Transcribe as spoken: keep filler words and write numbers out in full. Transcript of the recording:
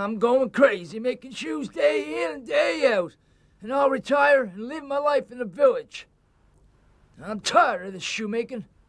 I'm going crazy, making shoes day in and day out. And I'll retire and live my life in the village. I'm tired of this shoemaking.